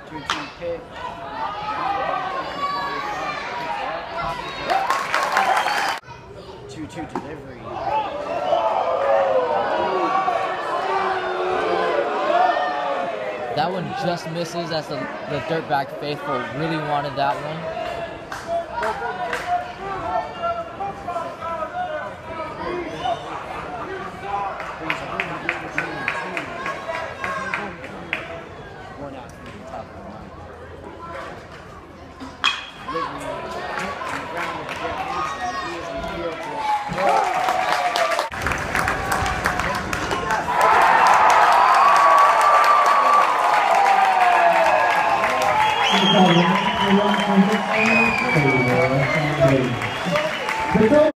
2-2 pick. 2-2 delivery. That one just misses as the Dirtbag faithful really wanted that one. One out from the top of the line. Delivery